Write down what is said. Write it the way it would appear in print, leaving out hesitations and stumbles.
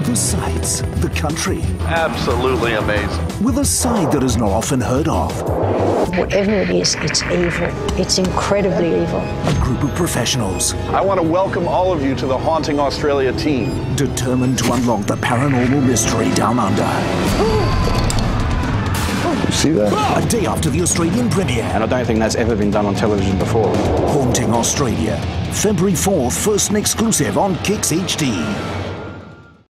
The sights, the country. Absolutely amazing. With a side that is not often heard of. Whatever it is, it's evil. It's incredibly evil. A group of professionals. I want to welcome all of you to the Haunting Australia team. Determined to unlock the paranormal mystery down under. You see that? A day after the Australian premiere. And I don't think that's ever been done on television before. Haunting Australia. February 4th, first and exclusive on KIX HD.